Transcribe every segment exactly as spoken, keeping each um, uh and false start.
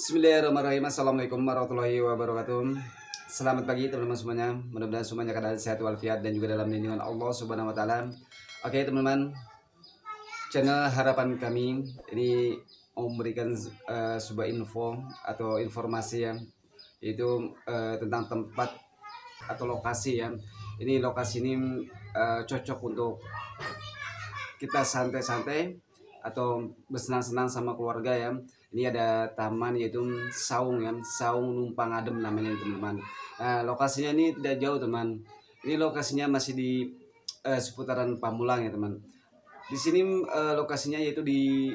Bismillahirrahmanirrahim. Assalamualaikum warahmatullahi wabarakatuh. Selamat pagi teman-teman semuanya. Mudah-mudahan semuanya keadaan sehat walafiat dan juga dalam lindungan Allah Subhanahu wa taala. Oke, teman-teman. Channel harapan kami ini mau memberikan uh, sebuah info atau informasi yang yaitu uh, tentang tempat atau lokasi ya. Ini lokasi ini uh, cocok untuk kita santai-santai atau bersenang-senang sama keluarga ya. Ini ada taman yaitu Saung ya, Saung Numpang Adem namanya teman-teman. Nah, lokasinya ini tidak jauh teman. Ini lokasinya masih di uh, seputaran Pamulang ya teman. Di sini uh, lokasinya yaitu di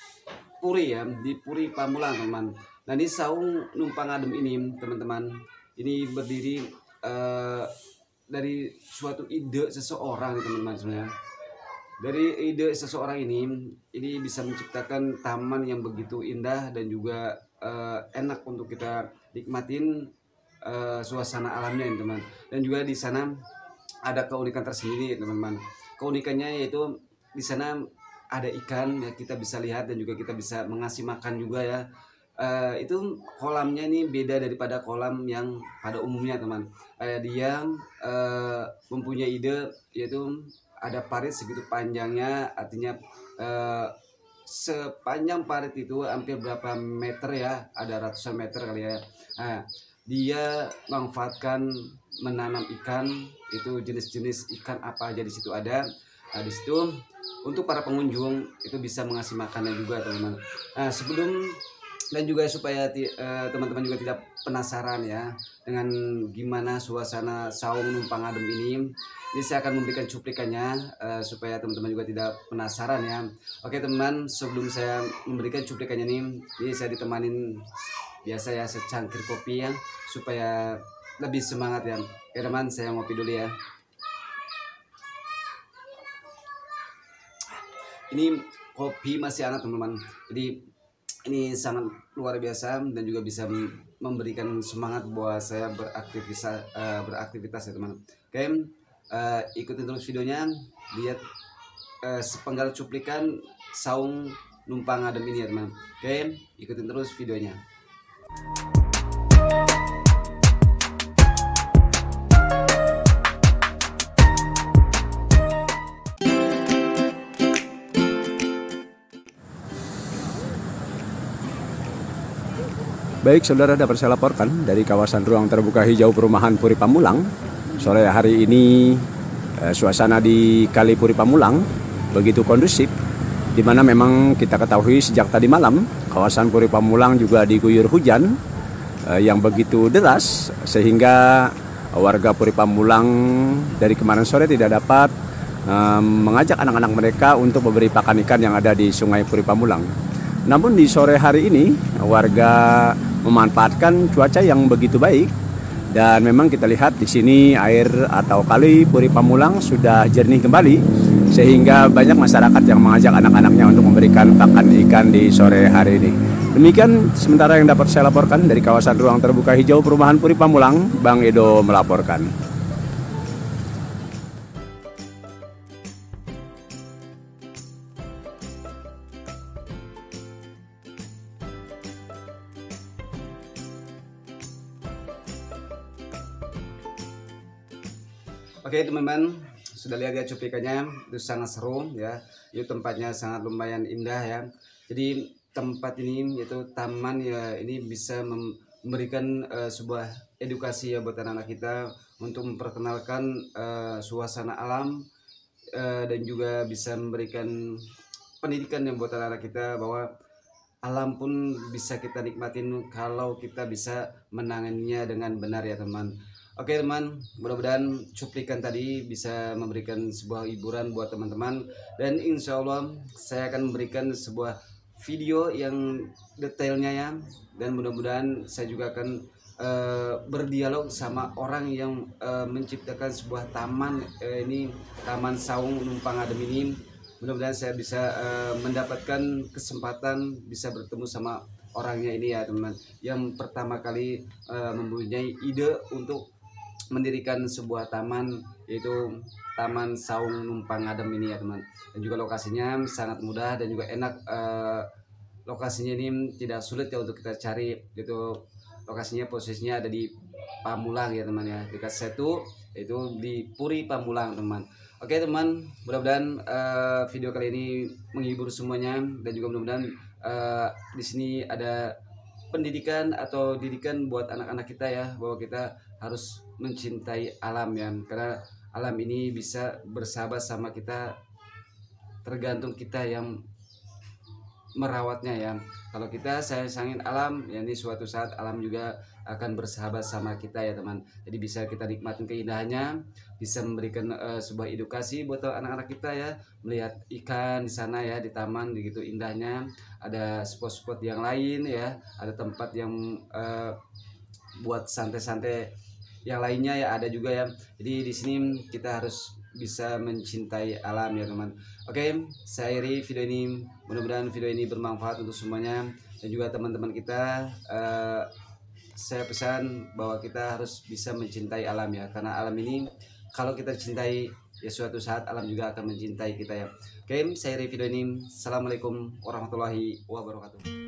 Puri ya, di Puri Pamulang teman. Nah, di Saung Numpang Adem ini teman-teman, ini berdiri uh, dari suatu ide seseorang teman-teman sebenarnya. Dari ide seseorang ini, ini bisa menciptakan taman yang begitu indah dan juga uh, enak untuk kita nikmatin uh, suasana alamnya, teman. Dan juga di sana ada keunikan tersendiri, teman-teman. Keunikannya yaitu di sana ada ikan, ya kita bisa lihat dan juga kita bisa mengasih makan juga ya. Uh, itu kolamnya ini beda daripada kolam yang pada umumnya, teman. Uh, dia uh, mempunyai ide yaitu ada parit segitu panjangnya, artinya eh, sepanjang parit itu hampir berapa meter ya, ada ratusan meter kali ya. Nah, dia memanfaatkan menanam ikan, itu jenis-jenis ikan apa aja di situ ada. Nah, di situ untuk para pengunjung itu bisa mengasih makanan juga teman-teman. Nah, sebelum dan juga supaya teman-teman uh, juga tidak penasaran ya dengan gimana suasana Saung Numpang Adem ini, ini saya akan memberikan cuplikannya uh, supaya teman-teman juga tidak penasaran ya. Oke teman-teman, sebelum saya memberikan cuplikannya nih, ini saya ditemanin biasa ya secangkir kopi ya supaya lebih semangat ya. Oke teman, saya ngopi dulu ya. Ini kopi masih hangat teman-teman, jadi ini sangat luar biasa dan juga bisa memberikan semangat buat saya beraktivitas uh, beraktivitas ya teman. Oke, uh, ikutin terus videonya, lihat uh, sepenggal cuplikan Saung Numpang Adem ini ya teman. Oke, ikutin terus videonya. Baik, saudara, dapat saya laporkan dari kawasan ruang terbuka hijau perumahan Puri Pamulang. Sore hari ini eh, suasana di Kali Puri Pamulang begitu kondusif, di mana memang kita ketahui sejak tadi malam kawasan Puri Pamulang juga diguyur hujan eh, yang begitu deras, sehingga warga Puri Pamulang dari kemarin sore tidak dapat eh, mengajak anak-anak mereka untuk memberi pakan ikan yang ada di Sungai Puri Pamulang. Namun di sore hari ini warga memanfaatkan cuaca yang begitu baik, dan memang kita lihat di sini air atau Kali Puri Pamulang sudah jernih kembali, sehingga banyak masyarakat yang mengajak anak-anaknya untuk memberikan pakan ikan di sore hari ini. Demikian sementara yang dapat saya laporkan dari kawasan ruang terbuka hijau perumahan Puri Pamulang. Bang Edo melaporkan. Oke teman-teman, sudah lihat ya cuplikannya, itu sangat seru ya. Itu tempatnya sangat lumayan indah ya. Jadi tempat ini yaitu taman ya, ini bisa memberikan uh, sebuah edukasi ya buat anak-anak kita untuk memperkenalkan uh, suasana alam uh, dan juga bisa memberikan pendidikan yang buat anak-anak kita bahwa alam pun bisa kita nikmatin kalau kita bisa menanganinya dengan benar ya teman. Oke teman, mudah-mudahan cuplikan tadi bisa memberikan sebuah hiburan buat teman-teman, dan insya Allah saya akan memberikan sebuah video yang detailnya ya, dan mudah-mudahan saya juga akan uh, berdialog sama orang yang uh, menciptakan sebuah taman uh, ini, Taman Saung Numpang Adem ini. Mudah-mudahan saya bisa uh, mendapatkan kesempatan bisa bertemu sama orangnya ini ya teman, yang pertama kali uh, mempunyai ide untuk mendirikan sebuah taman, yaitu Taman Saung Numpang Adem ini ya teman. Dan juga lokasinya sangat mudah dan juga enak uh, lokasinya ini tidak sulit ya untuk kita cari gitu. Lokasinya posisinya ada di Pamulang ya teman ya, dekat Setu, itu di Puri Pamulang teman. Oke teman, mudah-mudahan uh, video kali ini menghibur semuanya, dan juga mudah-mudahan uh, di sini ada pendidikan atau didikan buat anak-anak kita ya, bahwa kita harus mencintai alam ya, karena alam ini bisa bersahabat sama kita, tergantung kita yang merawatnya ya. Kalau kita sayang-sayangin alam, ya ini suatu saat alam juga akan bersahabat sama kita ya teman. Jadi bisa kita nikmatin keindahannya, bisa memberikan uh, sebuah edukasi buat anak-anak kita ya, melihat ikan di sana ya, di taman begitu indahnya. Ada spot-spot yang lain ya, ada tempat yang uh, buat santai-santai yang lainnya ya, ada juga ya. Jadi di sini kita harus bisa mencintai alam ya teman. Oke, saya akhiri video ini, mudah-mudahan video ini bermanfaat untuk semuanya, dan juga teman-teman kita. uh, saya pesan bahwa kita harus bisa mencintai alam ya, karena alam ini kalau kita cintai ya, suatu saat alam juga akan mencintai kita ya. Oke, saya akhiri video ini. Assalamualaikum warahmatullahi wabarakatuh.